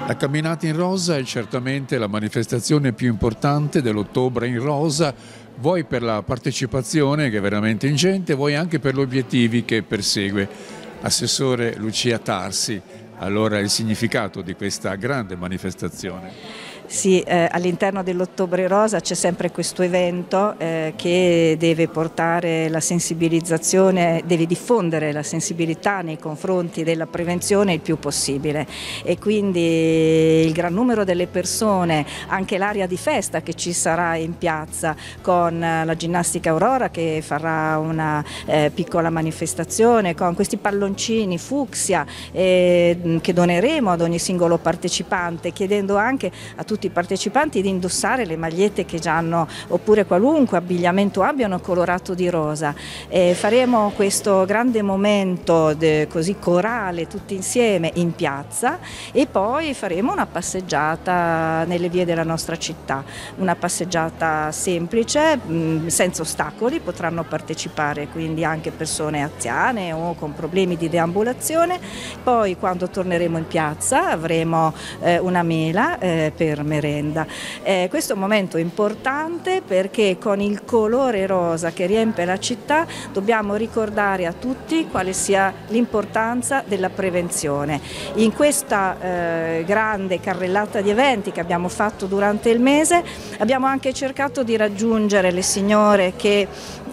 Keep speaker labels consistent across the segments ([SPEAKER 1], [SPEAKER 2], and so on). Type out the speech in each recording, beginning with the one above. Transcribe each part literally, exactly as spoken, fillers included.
[SPEAKER 1] La camminata in rosa è certamente la manifestazione più importante dell'Ottobre in Rosa, vuoi per la partecipazione che è veramente ingente, vuoi anche per gli obiettivi che persegue. Assessore Lucia Tarsi, allora il significato di questa grande manifestazione?
[SPEAKER 2] Sì, eh, all'interno dell'Ottobre Rosa c'è sempre questo evento eh, che deve portare la sensibilizzazione, deve diffondere la sensibilità nei confronti della prevenzione il più possibile, e quindi il gran numero delle persone, anche l'area di festa che ci sarà in piazza con la ginnastica Aurora che farà una eh, piccola manifestazione con questi palloncini fucsia eh, che doneremo ad ogni singolo partecipante, chiedendo anche a tutti i partecipanti di indossare le magliette che già hanno, oppure qualunque abbigliamento abbiano, colorato di rosa. E faremo questo grande momento de, così corale tutti insieme in piazza, e poi faremo una passeggiata nelle vie della nostra città, una passeggiata semplice, mh, senza ostacoli. Potranno partecipare quindi anche persone anziane o con problemi di deambulazione. Poi quando torneremo in piazza avremo eh, una mela eh, per merenda. Eh, questo è un momento importante perché con il colore rosa che riempie la città dobbiamo ricordare a tutti quale sia l'importanza della prevenzione. In questa eh, grande carrellata di eventi che abbiamo fatto durante il mese abbiamo anche cercato di raggiungere le signore che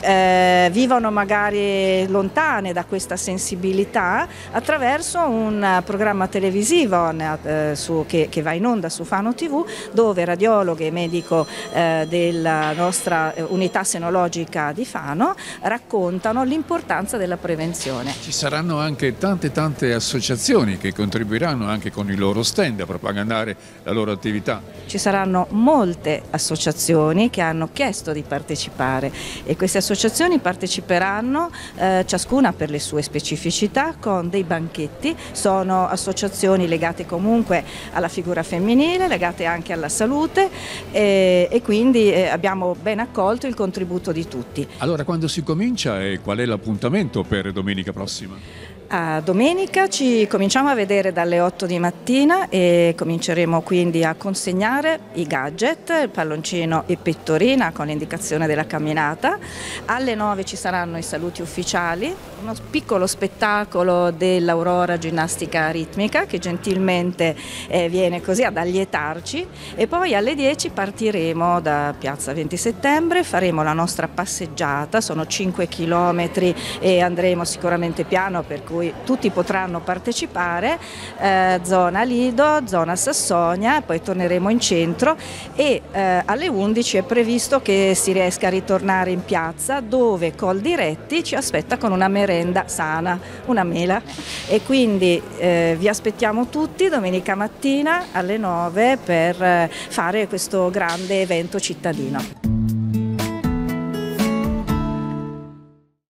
[SPEAKER 2] eh, vivono magari lontane da questa sensibilità attraverso un programma televisivo eh, su, che, che va in onda su Fano tivù, dove radiologhe e medico eh, della nostra unità senologica di Fano raccontano l'importanza della prevenzione.
[SPEAKER 1] Ci saranno anche tante tante associazioni che contribuiranno anche con i loro stand a propagandare la loro attività.
[SPEAKER 2] Ci saranno molte associazioni che hanno chiesto di partecipare, e queste associazioni parteciperanno eh, ciascuna per le sue specificità con dei banchetti. Sono associazioni legate comunque alla figura femminile, legate anche alla salute, eh, e quindi eh, abbiamo ben accolto il contributo di tutti.
[SPEAKER 1] Allora, quando si comincia e qual è l'appuntamento per domenica prossima?
[SPEAKER 2] A domenica ci cominciamo a vedere dalle otto di mattina e cominceremo quindi a consegnare i gadget, il palloncino e pettorina con l'indicazione della camminata. Alle nove ci saranno i saluti ufficiali, uno piccolo spettacolo dell'Aurora Ginnastica Ritmica che gentilmente eh, viene così ad allietarci, e poi alle dieci partiremo da Piazza venti settembre, faremo la nostra passeggiata, sono cinque chilometri e andremo sicuramente piano, per cui tutti potranno partecipare, eh, zona Lido, zona Sassonia, e poi torneremo in centro, e eh, alle undici è previsto che si riesca a ritornare in piazza, dove Coldiretti ci aspetta con una merenda sana, una mela, e quindi eh, vi aspettiamo tutti domenica mattina alle nove per eh, fare questo grande evento cittadino.